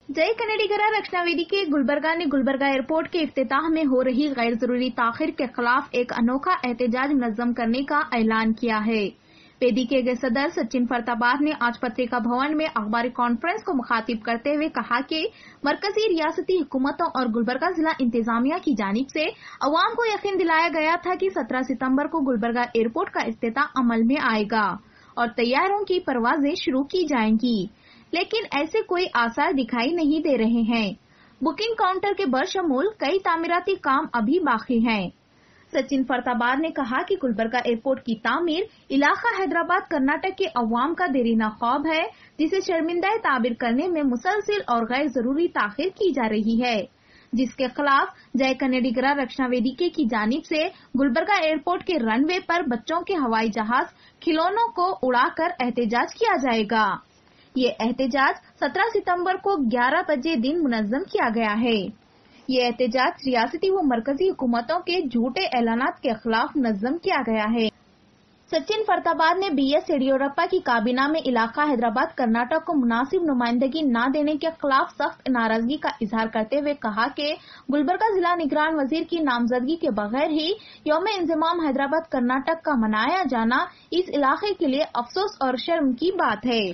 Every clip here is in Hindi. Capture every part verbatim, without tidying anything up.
जय कनेडीगरा रक्षा वेदी के गुलबर्गा ने गुलबर्गा एयरपोर्ट के इफ्तिताह में हो रही गैर जरूरी ताखिर के खिलाफ एक अनोखा एहतजाज मुनज़्ज़म करने का ऐलान किया है। वेदी के सदर सचिन फरताबाद ने आज पत्रिका भवन में अखबारी कॉन्फ्रेंस को मुखातिब करते हुए कहा कि मरकजी रियासती हुकूमतों और गुलबर्गा जिला इंतजामिया की जानिब से अवाम को यकीन दिलाया गया था कि सत्रह सितंबर को गुलबर्गा एयरपोर्ट का इफ्तिताह अमल में आएगा और तैयारों की परवाजें शुरू की जाएंगी, लेकिन ऐसे कोई आसार दिखाई नहीं दे रहे हैं। बुकिंग काउंटर के बशमूल कई तामीराती काम अभी बाकी हैं। सचिन फरताबाद ने कहा कि गुलबर्गा एयरपोर्ट की तामीर इलाका हैदराबाद कर्नाटक के अवाम का देरीना ख्वाब है, जिसे शर्मिंदा ताबीर करने में मुसलसल और गैर जरूरी ताखिर की जा रही है, जिसके खिलाफ जय कनेडीगरा रक्षा वेदिके की जानिब से गुलबर्गा एयरपोर्ट के रनवे पर बच्चों के हवाई जहाज खिलौनों को उड़ाकर एहतजाज किया जाएगा। ये एहतजाज सत्रह सितंबर को ग्यारह बजे दिन मुनज़्ज़म किया गया है। ये एहतजाज रियासती व मरकजी हुकूमतों के झूठे ऐलानात के खिलाफ मुनज़्ज़म किया गया है। सचिन फरताबाद ने बी एस येडियुरप्पा की काबीना में इलाका हैदराबाद कर्नाटक को मुनासिब नुमाइंदगी न देने के खिलाफ सख्त नाराजगी का इजहार करते हुए कहा कि गुलबर्गा जिला निगरान वजीर की नामजदगी के बगैर ही यौम इंज़माम हैदराबाद कर्नाटक का मनाया जाना इस इलाके के लिए अफसोस और शर्म की बात है।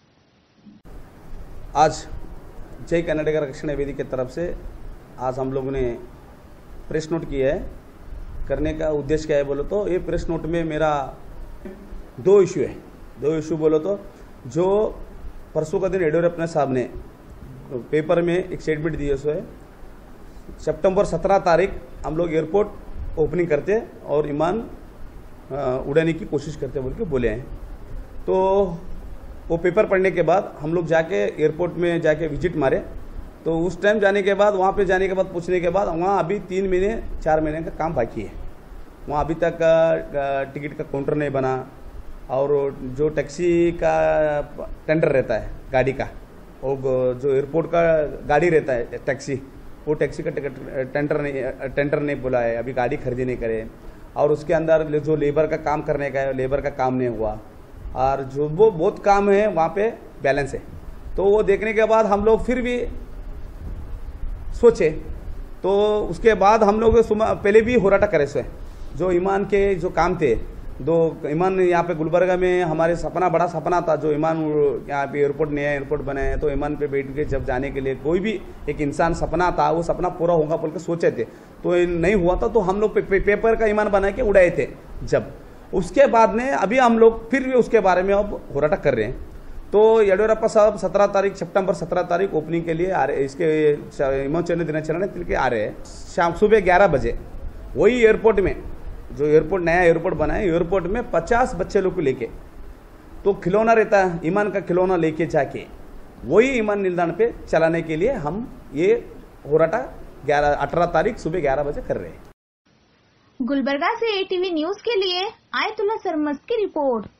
आज जय कनेडीगरा रक्षा वेदी की तरफ से आज हम लोगों ने प्रेस नोट किया है। करने का उद्देश्य क्या है बोलो तो ये प्रेस नोट में मेरा दो इशू है। दो इशू बोलो तो जो परसों का दिन येडियुरप्पा साहब ने पेपर में एक स्टेटमेंट दिए सो है सितंबर सत्रह तारीख हम लोग एयरपोर्ट ओपनिंग करते और विमान उड़ाने की कोशिश करते बोल के बोले हैं। तो वो पेपर पढ़ने के बाद हम लोग जाके एयरपोर्ट में जाके विजिट मारे, तो उस टाइम जाने के बाद वहाँ पे जाने के बाद पूछने के बाद वहाँ अभी तीन महीने चार महीने का काम बाकी है। वहाँ अभी तक टिकट का काउंटर नहीं बना और जो टैक्सी का टेंडर रहता है गाड़ी का, वो जो एयरपोर्ट का गाड़ी रहता है टैक्सी, वो टैक्सी का टिकट टेंडर नहीं टेंडर नहीं बोला है, अभी गाड़ी खरीदी नहीं करे। और उसके अंदर जो लेबर का काम करने का है लेबर का काम नहीं हुआ और जो वो बहुत काम है वहाँ पे बैलेंस है। तो वो देखने के बाद हम लोग फिर भी सोचे, तो उसके बाद हम लोग पहले भी होराटा करे से जो ईमान के जो काम थे दो ईमान यहाँ पे गुलबर्गा में हमारे सपना बड़ा सपना था जो ईमान यहाँ पे एयरपोर्ट नया एयरपोर्ट बना है, तो ईमान पे बैठ के जब जाने के लिए कोई भी एक इंसान सपना था वो सपना पूरा होगा बोल के सोचे थे, तो नहीं हुआ था। तो हम लोग पे, पे, पेपर का ईमान बना के उड़ाए थे। जब उसके बाद में अभी हम लोग फिर भी उसके बारे में अब होराटा कर रहे हैं। तो येडियुरप्पा साहब सत्रह तारीख सितंबर सत्रह तारीख ओपनिंग के लिए आ रहे, इसके विमोचन दिनाचरण के आ रहे हैं शाम सुबह ग्यारह बजे। वही एयरपोर्ट में जो एयरपोर्ट नया एयरपोर्ट बना है, एयरपोर्ट में पचास बच्चे लोग को लेके तो खिलौना रहता है, ईमान का खिलौना लेके जाके वही ईमान निलदान पे चलाने के लिए हम ये होराटा ग्यारह अठारह तारीख सुबह ग्यारह बजे कर रहे हैं। गुलबर्गा से ए टी वी न्यूज के लिए आयतुल्ला सरमस्त की रिपोर्ट।